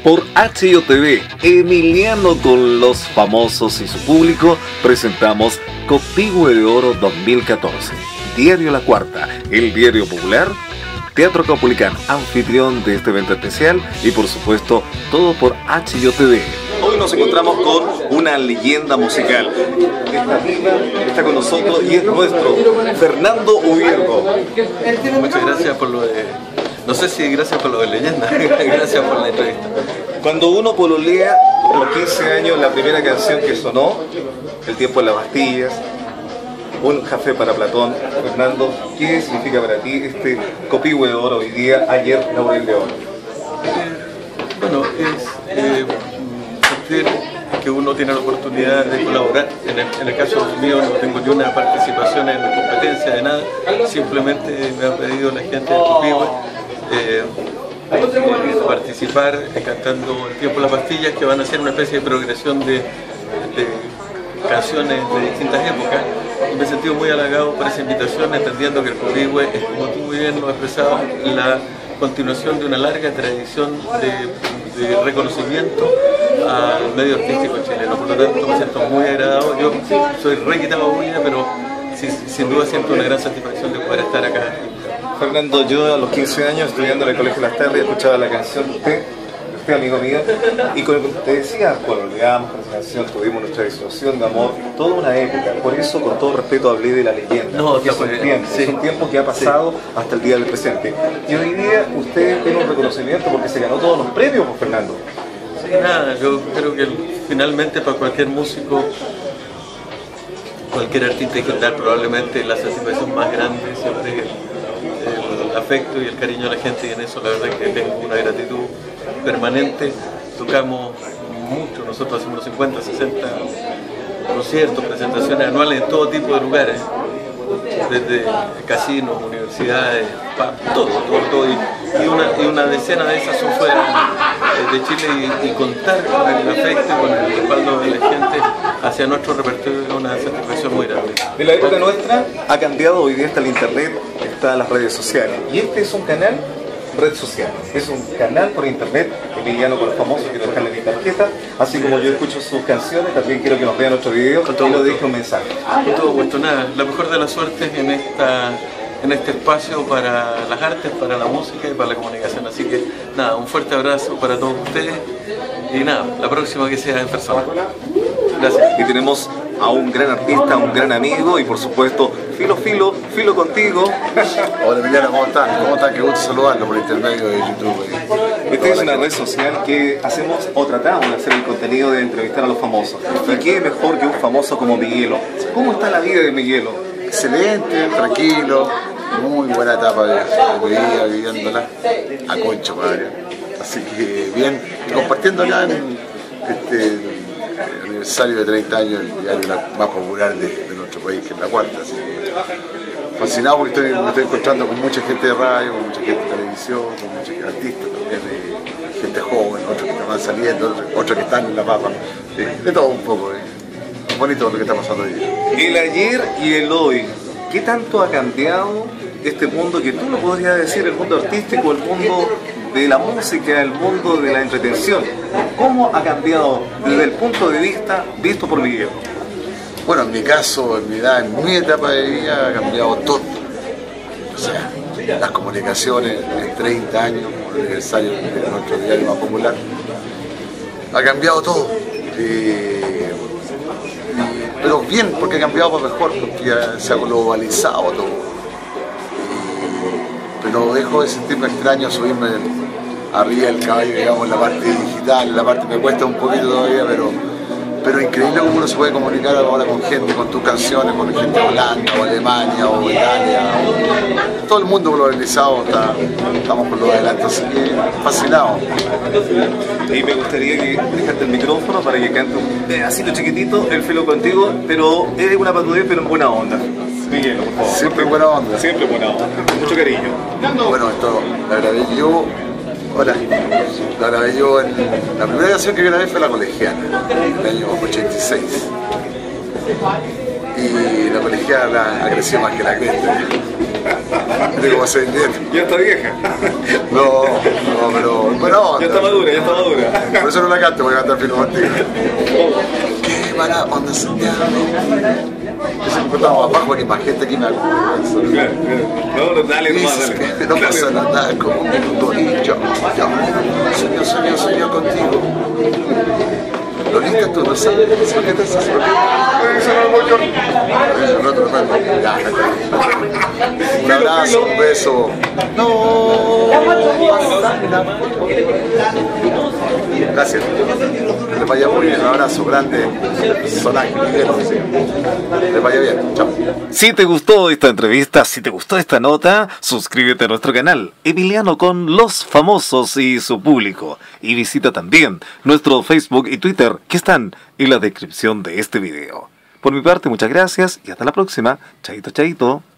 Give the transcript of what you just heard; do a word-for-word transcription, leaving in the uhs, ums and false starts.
Por H I O T V, Emiliano con los famosos y su público, presentamos Copihue de Oro dos mil catorce. Diario La Cuarta, el diario popular, Teatro Caupolicán, anfitrión de este evento especial, y por supuesto, todo por H I O T V. Hoy nos encontramos con una leyenda musical. Esta amiga está con nosotros y es nuestro Fernando Ubiergo. Muchas gracias por lo de... No sé si gracias por lo de leyenda, gracias por la entrevista. Cuando uno pololea a los quince años, la primera canción que sonó, El tiempo en las Bastillas, Un café para Platón. Fernando, ¿qué significa para ti este Copihue de Oro hoy día, ayer Laurel de Oro? Eh, bueno, es eh, sentir que uno tiene la oportunidad de colaborar. En el, en el caso mío no tengo ni una participación en la competencia de nada, simplemente me ha pedido la gente de Copihue eh, eh, participar eh, cantando El tiempo en las Bastillas, que van a ser una especie de progresión de, de canciones de distintas épocas. Y me he sentido muy halagado por esa invitación, entendiendo que el Copihue es, como tú muy bien lo has expresado, la continuación de una larga tradición de, de reconocimiento al medio artístico chileno. Por lo tanto me siento muy agradado. Yo soy re quitado bulla, pero sin, sin duda siento una gran satisfacción de poder estar acá. Fernando, yo a los quince años, estudiando en el Colegio Las Terras, escuchaba la canción de usted, de usted amigo mío, y como te decía, bueno, llegamos con esa canción, tuvimos nuestra disolución de amor, toda una época. Por eso, con todo respeto, hablé de la leyenda. No, es un tiempo, sí. es un tiempo que ha pasado sí. hasta el día del presente. Y hoy día usted tiene un reconocimiento porque se ganó todos los premios, pues, Fernando. Sí, nada, yo creo que finalmente para cualquier músico, cualquier artista digital, probablemente la satisfacción más grande siempre es el afecto y el cariño de la gente, y en eso la verdad es que tengo una gratitud permanente. Tocamos mucho, nosotros hacemos cincuenta, sesenta conciertos, presentaciones anuales en todo tipo de lugares, desde casinos, universidades, todo, todo, todo, y, y, una, y una decena de esas son fuera de Chile, y, y contar con el afecto y con el respaldo de la gente hacia nuestro repertorio es una satisfacción muy grande. De la época nuestra ha cambiado, hoy día está el internet, está las redes sociales, y este es un canal red social, es un canal por internet. Emiliano con los famosos, quiero dejarle mi tarjeta, así como yo escucho sus canciones, también quiero que nos vean nuestro video y nos deje un mensaje. Con todo gusto, nada, la mejor de las suertes en esta en este espacio para las artes, para la música y para la comunicación, así que nada, un fuerte abrazo para todos ustedes y nada, la próxima que sea en persona. Gracias. Y tenemos a un gran artista, un gran amigo y por supuesto Filo Filo, Filo contigo. Hola Emiliano, ¿cómo están? ¿Cómo están? Qué gusto saludarlo por intermedio de YouTube. Esta es una red social que hacemos o tratamos de hacer el contenido de entrevistar a los famosos. ¿Y qué mejor que un famoso como Miguelo? ¿Cómo está la vida de Miguelo? Excelente, tranquilo, muy buena etapa de, de mi vida, viviéndola a concho, padre. Así que bien, y compartiendo acá en este el aniversario de treinta años del diario más popular de, de nuestro país, que es La Cuarta. Así que fascinado porque estoy, me estoy encontrando con mucha gente de radio, con mucha gente de televisión, con muchos artistas también, de, gente joven, otros que están saliendo, otros, otros que están en la papa, de, de todo un poco. Eh. Bonito lo que está pasando hoy día. El ayer y el hoy, ¿qué tanto ha cambiado este mundo que tú lo podrías decir, el mundo artístico, el mundo de la música, el mundo de la entretención? ¿Cómo ha cambiado desde el punto de vista visto por Miguel? Bueno, en mi caso, en mi edad, en mi etapa de vida ha cambiado todo. O sea, las comunicaciones en treinta años, por el aniversario de nuestro diario más popular, ha cambiado todo. Eh, pero bien, porque ha cambiado para mejor, porque ya se ha globalizado todo. Pero dejo de sentirme extraño subirme arriba del caballo, digamos, en la parte digital, en la parte me cuesta un poquito todavía, pero, pero increíble cómo uno se puede comunicar ahora con gente, con tus canciones, con gente de Holanda, o Alemania, o Italia, o, todo el mundo globalizado, está, estamos por lo adelante, así que fascinado. Y me gustaría que dejaste el micrófono para que cante un pedacito chiquitito, El Filo contigo, pero es una patudez, pero en buena onda. Miguel, por favor. Siempre en buena onda. Siempre en buena onda, con mucho cariño. Bueno, esto la grabé yo, hola, la grabé yo en, la primera canción que grabé fue La Colegiana, en el año ochenta y seis. y la colegiala ha crecido más que la cresta. ¿Viste cómo se entiende? Ya está vieja. No, no, pero bueno, Ya está madura, ya está madura. por eso no la canto, voy a cantar Fino Martínez. Qué mala onda Santiago. Siempre estamos abajo, que más gente aquí me acuerda. Claro, claro. No, no, dale nomás, Dices dale. que no pasa nada, como un minuto y yo, yo, sueño, sueño, sueño contigo. Lolita, tú no sabes por qué te haces por qué. Un abrazo, un beso. No. Gracias. Que les vaya muy bien. Un abrazo grande. Solange, Miguel, sí. Que les vaya bien. Chao. Si te gustó esta entrevista, si te gustó esta nota, suscríbete a nuestro canal Emiliano con los famosos y su público. Y visita también nuestro Facebook y Twitter que están en la descripción de este video. Por mi parte, muchas gracias y hasta la próxima. Chaito, chaito.